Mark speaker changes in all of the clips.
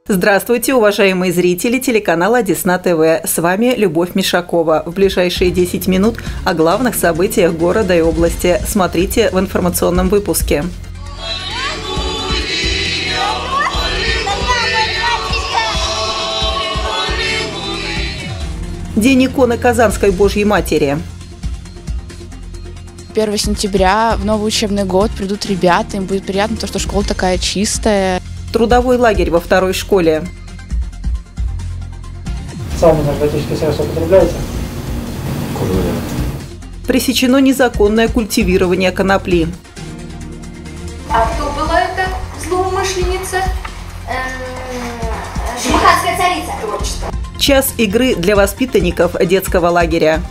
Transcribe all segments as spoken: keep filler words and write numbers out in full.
Speaker 1: Здравствуйте, уважаемые зрители телеканала Десна ТВ. С вами Любовь Мишакова. В ближайшие десять минут о главных событиях города и области. Смотрите в информационном выпуске. День иконы Казанской Божьей Матери.
Speaker 2: первого сентября в новый учебный год придут ребята, им будет приятно, то, что школа такая чистая.
Speaker 1: Трудовой лагерь во второй школе.
Speaker 3: Сами наркотические средства употребляете?
Speaker 4: Курю.
Speaker 1: Пресечено незаконное культивирование конопли.
Speaker 5: А кто была эта злоумышленница? Шамаханская царица. Точно.
Speaker 1: Час игры для воспитанников детского лагеря.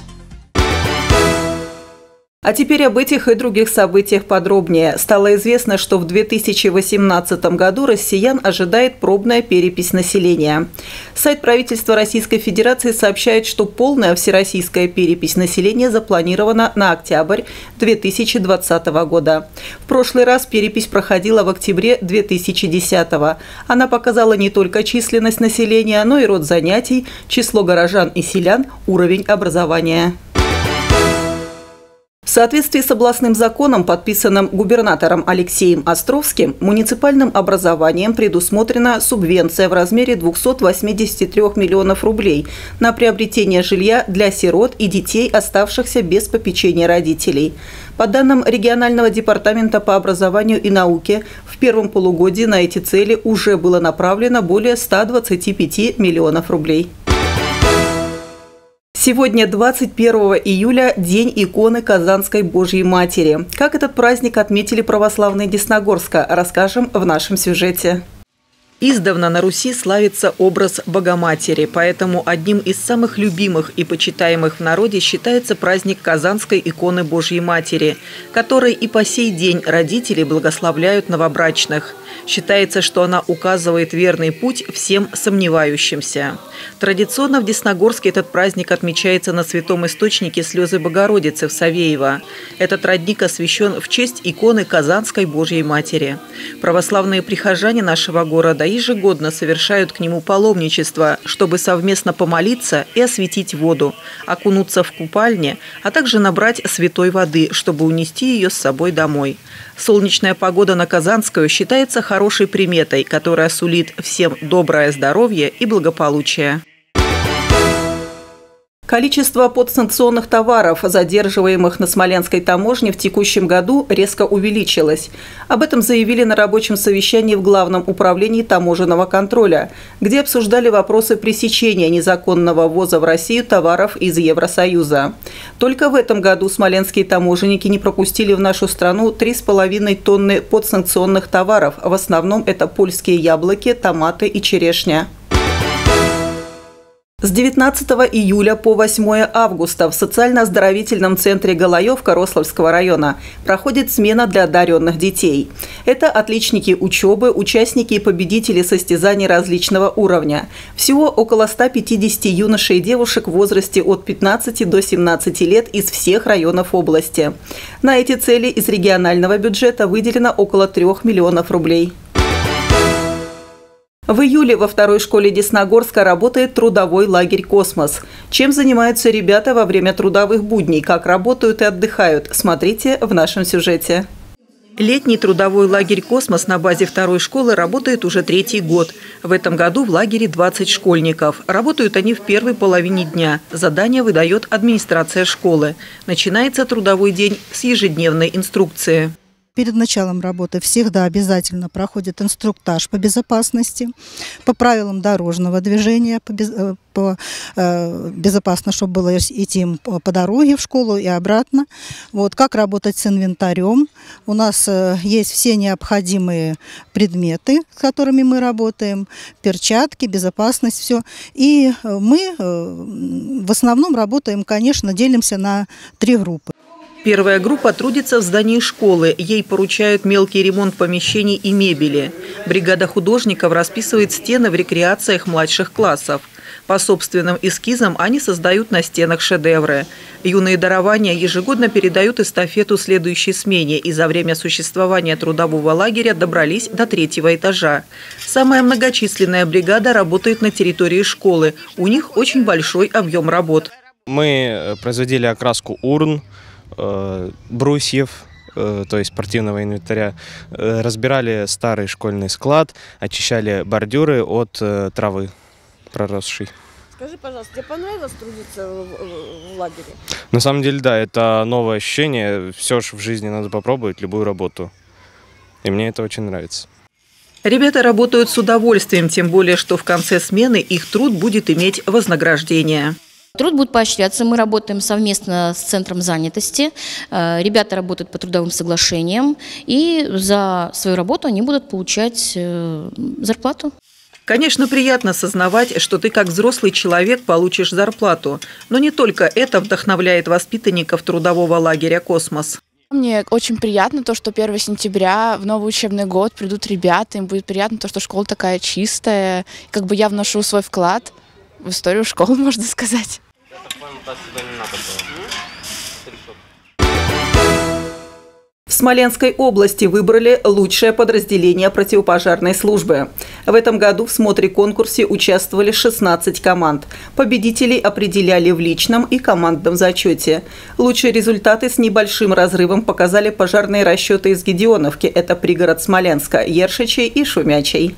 Speaker 1: А теперь об этих и других событиях подробнее. Стало известно, что в две тысячи восемнадцатом году россиян ожидает пробная перепись населения. Сайт правительства Российской Федерации сообщает, что полная всероссийская перепись населения запланирована на октябрь две тысячи двадцатого года. В прошлый раз перепись проходила в октябре две тысячи десятого. Она показала не только численность населения, но и род занятий, число горожан и селян, уровень образования. В соответствии с областным законом, подписанным губернатором Алексеем Островским, муниципальным образованием предусмотрена субвенция в размере двухсот восьмидесяти трёх миллионов рублей на приобретение жилья для сирот и детей, оставшихся без попечения родителей. По данным регионального департамента по образованию и науке, в первом полугодии на эти цели уже было направлено более ста двадцати пяти миллионов рублей. Сегодня, двадцать первого июля, День иконы Казанской Божьей Матери. Как этот праздник отметили православные Десногорска, расскажем в нашем сюжете. Издавна на Руси славится образ Богоматери, поэтому одним из самых любимых и почитаемых в народе считается праздник Казанской иконы Божьей Матери, который и по сей день родители благословляют новобрачных. Считается, что она указывает верный путь всем сомневающимся. Традиционно в Десногорске этот праздник отмечается на святом источнике Слезы Богородицы в Савеево. Этот родник освящен в честь иконы Казанской Божьей Матери. Православные прихожане нашего города ежегодно совершают к нему паломничество, чтобы совместно помолиться и осветить воду, окунуться в купальне, а также набрать святой воды, чтобы унести ее с собой домой. Солнечная погода на Казанскую считается хорошей приметой, которая сулит всем доброе здоровье и благополучие. Количество подсанкционных товаров, задерживаемых на Смоленской таможне, в текущем году резко увеличилось. Об этом заявили на рабочем совещании в Главном управлении таможенного контроля, где обсуждали вопросы пресечения незаконного ввоза в Россию товаров из Евросоюза. Только в этом году смоленские таможенники не пропустили в нашу страну три с половиной тонны подсанкционных товаров. В основном это польские яблоки, томаты и черешня. С девятнадцатого июля по восьмое августа в социально-оздоровительном центре Галаевка Рославского района проходит смена для одаренных детей. Это отличники учебы, участники и победители состязаний различного уровня. Всего около ста пятидесяти юношей и девушек в возрасте от пятнадцати до семнадцати лет из всех районов области. На эти цели из регионального бюджета выделено около трёх миллионов рублей. В июле во второй школе Десногорска работает трудовой лагерь «Космос». Чем занимаются ребята во время трудовых будней, как работают и отдыхают, смотрите в нашем сюжете. Летний трудовой лагерь «Космос» на базе второй школы работает уже третий год. В этом году в лагере двадцать школьников. Работают они в первой половине дня. Задание выдает администрация школы. Начинается трудовой день с ежедневной инструкции.
Speaker 6: Перед началом работы всегда обязательно проходит инструктаж по безопасности, по правилам дорожного движения, по, без, по э, безопасно, чтобы было идти по дороге в школу и обратно. Вот, как работать с инвентарем. У нас э, есть все необходимые предметы, с которыми мы работаем, перчатки, безопасность, все. И мы э, в основном работаем, конечно, делимся на три группы.
Speaker 1: Первая группа трудится в здании школы. Ей поручают мелкий ремонт помещений и мебели. Бригада художников расписывает стены в рекреациях младших классов. По собственным эскизам они создают на стенах шедевры. Юные дарования ежегодно передают эстафету следующей смене и за время существования трудового лагеря добрались до третьего этажа. Самая многочисленная бригада работает на территории школы. У них очень большой объем работ.
Speaker 4: Мы производили окраску урн, э, брусьев, э, то есть спортивного инвентаря, э, разбирали старый школьный склад, очищали бордюры от э, травы проросшей.
Speaker 7: Скажи, пожалуйста, тебе понравилось трудиться в, в, в лагере?
Speaker 4: На самом деле, да, это новое ощущение. Все же в жизни надо попробовать, любую работу. И мне это очень нравится.
Speaker 1: Ребята работают с удовольствием, тем более, что в конце смены их труд будет иметь вознаграждение.
Speaker 8: Труд будет поощряться. Мы работаем совместно с Центром занятости. Ребята работают по трудовым соглашениям. И за свою работу они будут получать зарплату.
Speaker 1: Конечно, приятно сознавать, что ты как взрослый человек получишь зарплату. Но не только это вдохновляет воспитанников трудового лагеря «Космос».
Speaker 2: Мне очень приятно то, что первого сентября в новый учебный год придут ребята. Им будет приятно то, что школа такая чистая. Как бы я вношу свой вклад в историю школы, можно сказать.
Speaker 1: В Смоленской области выбрали лучшее подразделение противопожарной службы. В этом году в смотре-конкурсе участвовали шестнадцать команд. Победителей определяли в личном и командном зачете. Лучшие результаты с небольшим разрывом показали пожарные расчеты из Гедеоновки. Это пригород Смоленска, Ершичей и Шумячей.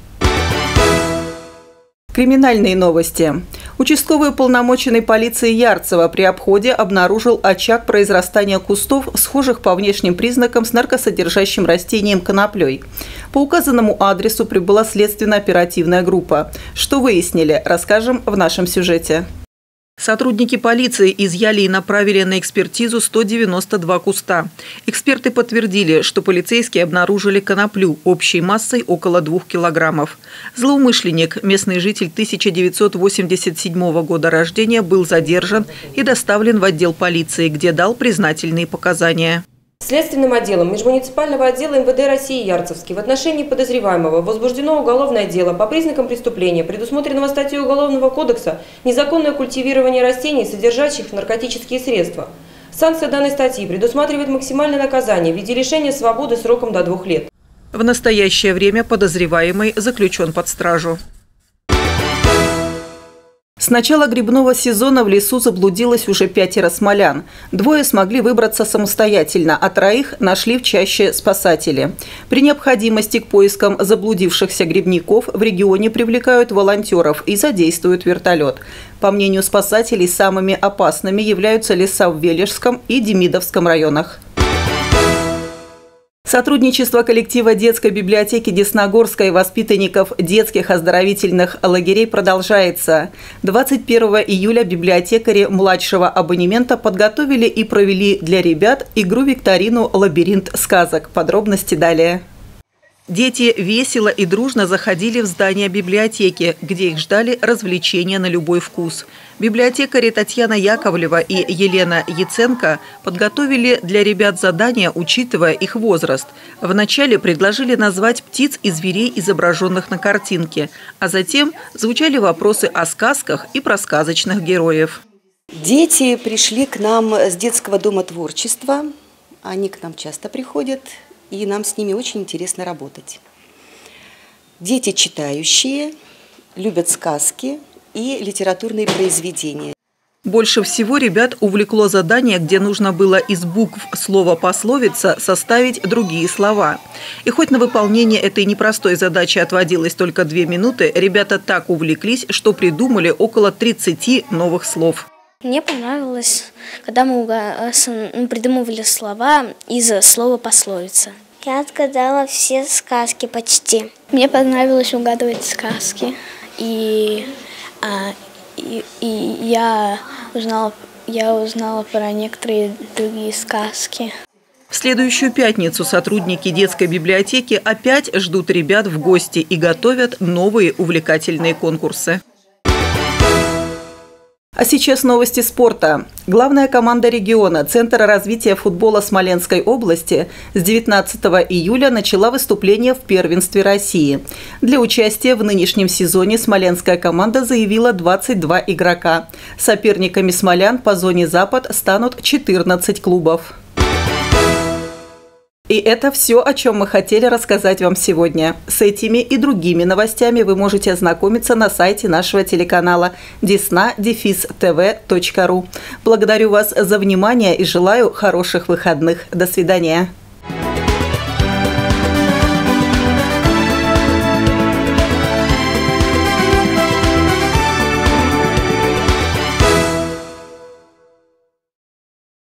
Speaker 1: Криминальные новости. Участковый уполномоченный полиции Ярцево при обходе обнаружил очаг произрастания кустов, схожих по внешним признакам с наркосодержащим растением коноплей. По указанному адресу прибыла следственно-оперативная группа. Что выяснили, расскажем в нашем сюжете. Сотрудники полиции изъяли и направили на экспертизу сто девяносто два куста. Эксперты подтвердили, что полицейские обнаружили коноплю общей массой около двух килограммов. Злоумышленник, местный житель тысяча девятьсот восемьдесят седьмого года рождения, был задержан и доставлен в отдел полиции, где дал признательные показания.
Speaker 9: Следственным отделом межмуниципального отдела эм вэ дэ России Ярцевский в отношении подозреваемого возбуждено уголовное дело по признакам преступления, предусмотренного статьей Уголовного кодекса «Незаконное культивирование растений, содержащих наркотические средства». Санкция данной статьи предусматривает максимальное наказание в виде лишения свободы сроком до двух лет.
Speaker 1: В настоящее время подозреваемый заключен под стражу. С начала грибного сезона в лесу заблудилось уже пятеро смолян. Двое смогли выбраться самостоятельно, а троих нашли в чаще спасатели. При необходимости к поискам заблудившихся грибников в регионе привлекают волонтеров и задействуют вертолет. По мнению спасателей, самыми опасными являются леса в Вележском и Демидовском районах. Сотрудничество коллектива детской библиотеки Десногорска и воспитанников детских оздоровительных лагерей продолжается. двадцать первого июля библиотекари младшего абонемента подготовили и провели для ребят игру-викторину «Лабиринт сказок». Подробности далее. Дети весело и дружно заходили в здание библиотеки, где их ждали развлечения на любой вкус. Библиотекари Татьяна Яковлева и Елена Яценко подготовили для ребят задания, учитывая их возраст. Вначале предложили назвать птиц и зверей, изображенных на картинке, а затем звучали вопросы о сказках и про сказочных героев.
Speaker 10: Дети пришли к нам с детского дома творчества. Они к нам часто приходят, и нам с ними очень интересно работать. Дети читающие, любят сказки и литературные произведения.
Speaker 1: Больше всего ребят увлекло задание, где нужно было из букв слова «пословица» составить другие слова. И хоть на выполнение этой непростой задачи отводилось только две минуты, ребята так увлеклись, что придумали около тридцати новых слов.
Speaker 11: Мне понравилось, когда мы придумывали слова из слова «пословица».
Speaker 12: Я отгадала все сказки почти.
Speaker 11: Мне понравилось угадывать сказки. И, а, и, и я, узнала, я узнала про некоторые другие сказки.
Speaker 1: В следующую пятницу сотрудники детской библиотеки опять ждут ребят в гости и готовят новые увлекательные конкурсы. А сейчас новости спорта. Главная команда региона Центра развития футбола Смоленской области с девятнадцатого июля начала выступление в первенстве России. Для участия в нынешнем сезоне смоленская команда заявила двадцать два игрока. Соперниками смолян по зоне «Запад» станут четырнадцать клубов. И это все, о чем мы хотели рассказать вам сегодня. С этими и другими новостями вы можете ознакомиться на сайте нашего телеканала десна дефис тв точка ру. Благодарю вас за внимание и желаю хороших выходных. До свидания.